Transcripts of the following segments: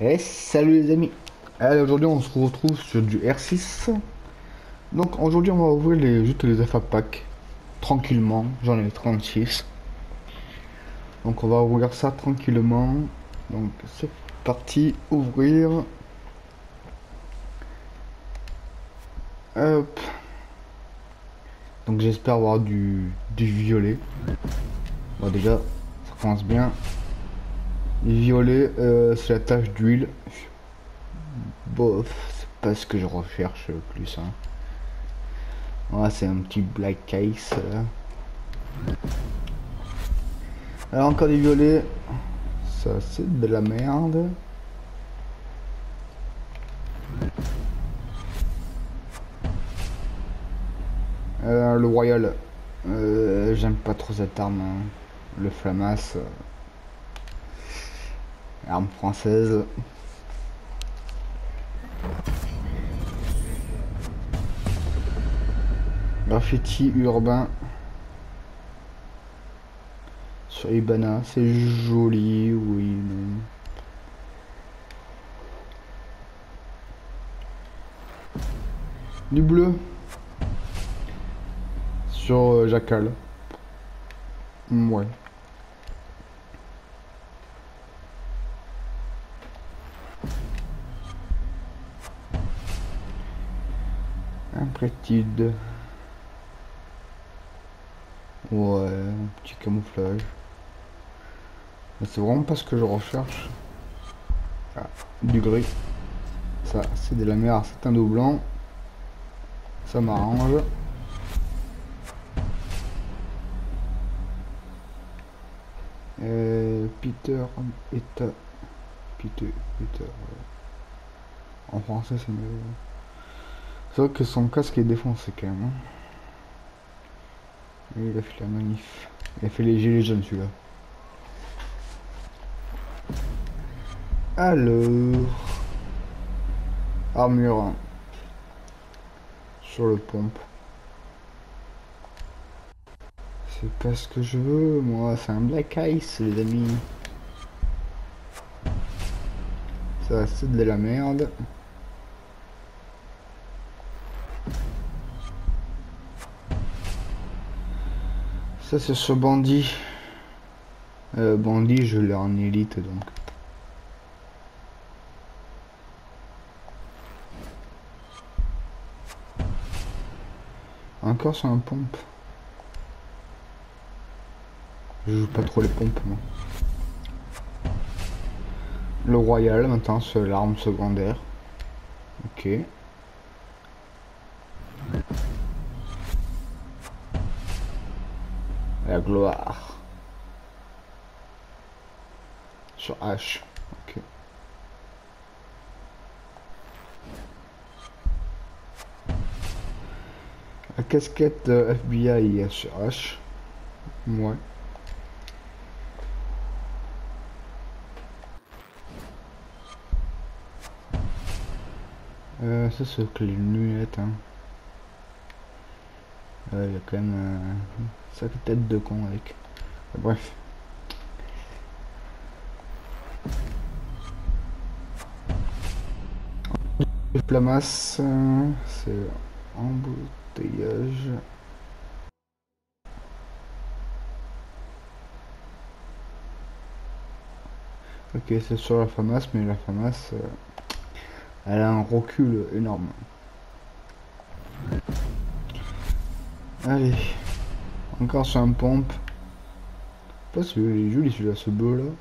Et salut les amis. Allez, aujourd'hui on se retrouve sur du R6. Donc aujourd'hui on va ouvrir juste les alpha packs tranquillement. J'en ai 36. Donc on va ouvrir ça tranquillement. Donc c'est parti, ouvrir. Hop. Donc j'espère avoir du violet. Bon déjà ça commence bien. Les violets, c'est la tache d'huile. Bof, c'est pas ce que je recherche le plus. Hein. Voilà, c'est un petit black case. Alors encore des violets. Ça c'est de la merde. Le royal. J'aime pas trop cette arme. Hein. Le flamas. Arme française. Graffiti urbain. Sur Ibana, c'est joli, oui, mais... Du bleu. Sur Jackal. Ouais. Inquiétude. Ouais, un petit camouflage. C'est vraiment pas ce que je recherche. Ah, du gris. Ça, c'est de la merde. C'est un dos blanc. Ça m'arrange. Peter Eta. Peter. En français, c'est mieux. C'est vrai que son casque est défoncé quand même. Hein. Et il a fait la manif. Il a fait les gilets jaunes celui-là. Alors. Armure. Sur le pompe. C'est pas ce que je veux, moi. C'est un black ice, les amis. Ça, c'est de la merde. Ça, c'est ce bandit. Bandit, je l'ai en élite, donc. Encore sur un pompe. Je joue pas trop les pompes, moi. Le royal, maintenant, c'est l'arme secondaire. Ok. La gloire. Sur H. Ok. La casquette FBI sur H. Ouais. Ça c'est que les lunettes. Hein. Il y a quand même sacrée tête de con avec. Bref. Le flamas, c'est embouteillage. Ok, c'est sur la FAMAS, mais la FAMAS, elle a un recul énorme. Allez, encore sur un pompe. Pas si il est joli celui-là, ce bleu là.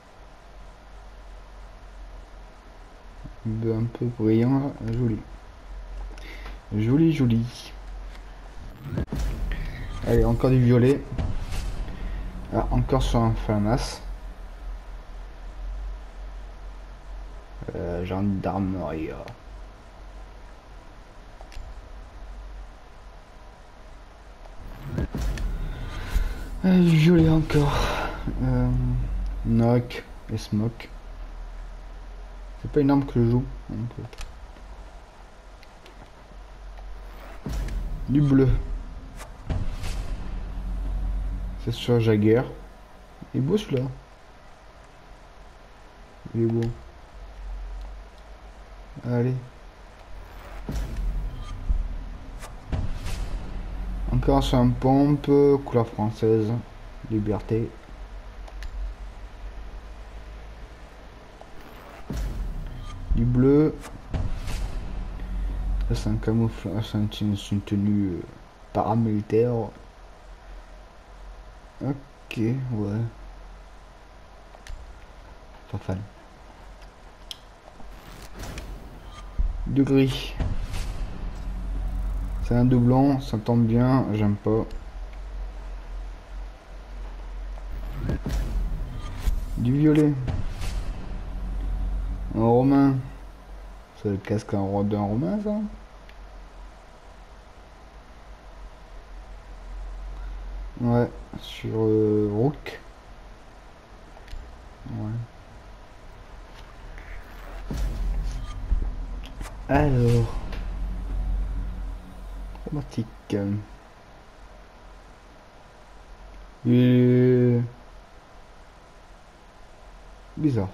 Un peu brillant, là. Joli. Joli. Allez, encore du violet. Ah, encore sur un FAMAS. Gendarmerie. Violet encore. Knock et Smoke. C'est pas une arme que je joue. Donc, du bleu. C'est sur Jagger. Il est beau celui-là. Il est beau. Allez. Encore sur un pompe, couleur française, liberté. Du bleu. Ça c'est un camouflage, c'est une tenue paramilitaire. Ok, ouais. Pas fan. Du gris. C'est un doublon, ça tombe bien, j'aime pas. Du violet. Un romain. C'est le casque d'un romain, ça? Ouais, sur Rook. Ouais. Alors. Chromatique. Et... bizarre.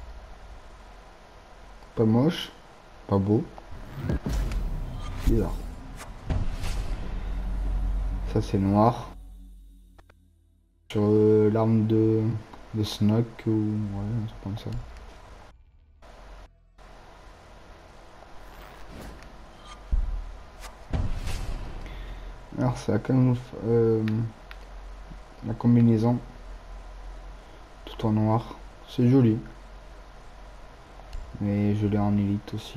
Pas moche. Pas beau. Bizarre. Ça c'est noir. Sur l'arme de Snoke ou... ouais, un truc comme ça. Alors c'est la combinaison. Tout en noir. C'est joli. Mais je l'ai en élite aussi.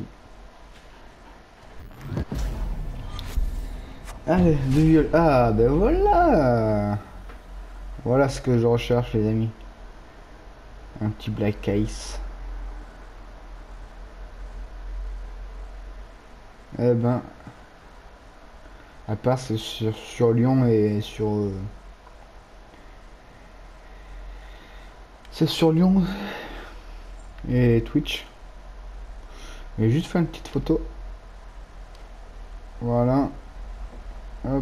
Allez, du violet. Ah ben voilà. Voilà ce que je recherche les amis. Un petit black case. Eh ben. À part c'est sur Lyon et sur... c'est sur Lyon et Twitch. J'ai juste fait une petite photo. Voilà. Hop.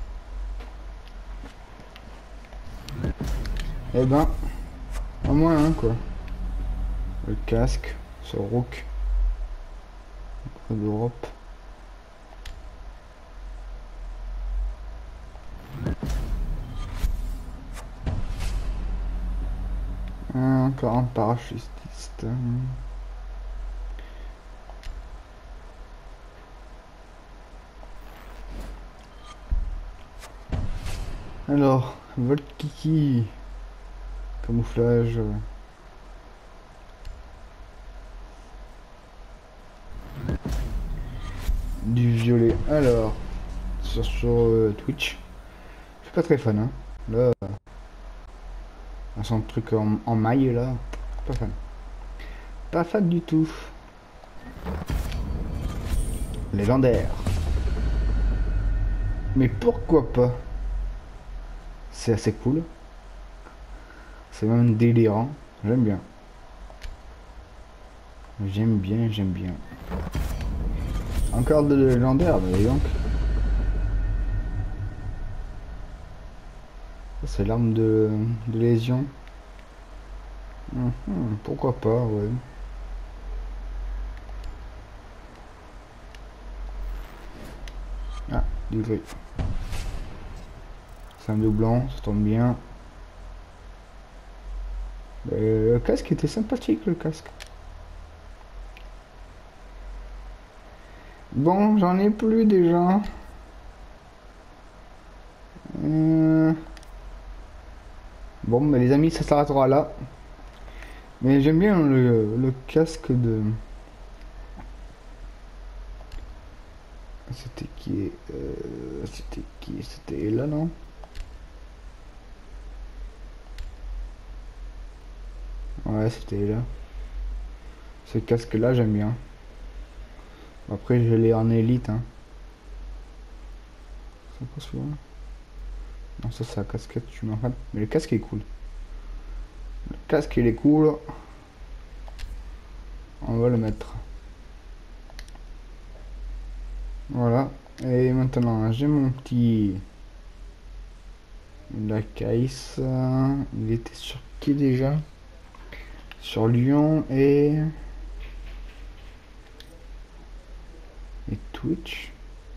Et ben. Au moins un quoi. Le casque. Ce Rook. D'Europe. Encore un parachutiste. Alors, Volt Kiki. Camouflage. Du violet. Alors, sur Twitch. Je suis pas très fan. Hein. Là, son truc en maille là. Pas fan. Pas fan du tout. Légendaire. Mais pourquoi pas? C'est assez cool. C'est même délirant. J'aime bien. J'aime bien, j'aime bien. Encore de légendaire, mais donc. C'est l'arme de lésion. Pourquoi pas, ouais. Ah, du gris. C'est un doublon, ça tombe bien. Le casque était sympathique, le casque. Bon, j'en ai plus déjà. Bon, mais les amis, ça s'arrêtera là. Mais j'aime bien le casque de... C'était qui? C'était qui? C'était là, non? Ouais, c'était là. Ce casque-là, j'aime bien. Après, je l'ai en élite. Hein. C'est pas celui-là. Non, ça, c'est la casquette, tu m'en rappelles. Mais le casque est cool. Le casque, il est cool. On va le mettre. Voilà. Et maintenant, j'ai mon petit... la case. Il était sur qui déjà? Sur Lyon et... Twitch.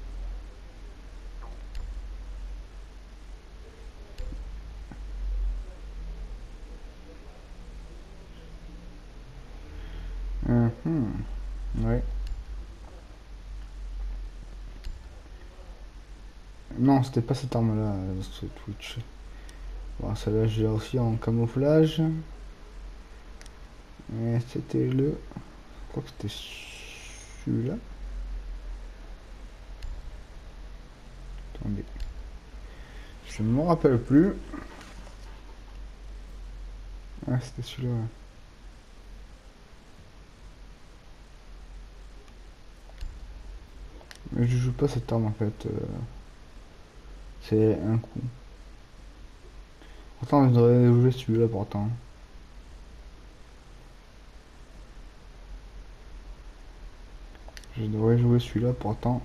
Ouais. Non, c'était pas cette arme-là, ce Twitch. Bon, celle-là, j'ai aussi en camouflage. Mais c'était le... Je crois que c'était celui-là. Attendez. Je ne me rappelle plus. Ah, c'était celui-là. Ouais. Mais je joue pas cette arme en fait. C'est un coup. Pourtant, je devrais jouer celui-là pourtant. Je devrais jouer celui-là pourtant.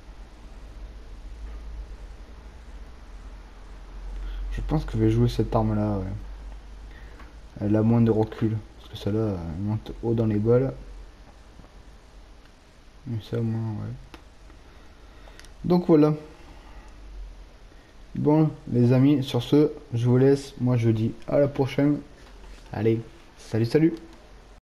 Je pense que je vais jouer cette arme-là, ouais. Elle a moins de recul. Parce que celle-là, elle monte haut dans les balles. Mais ça, au moins, ouais. Donc voilà. Bon, les amis, sur ce, je vous laisse. Moi, je vous dis à la prochaine. Allez, salut, salut!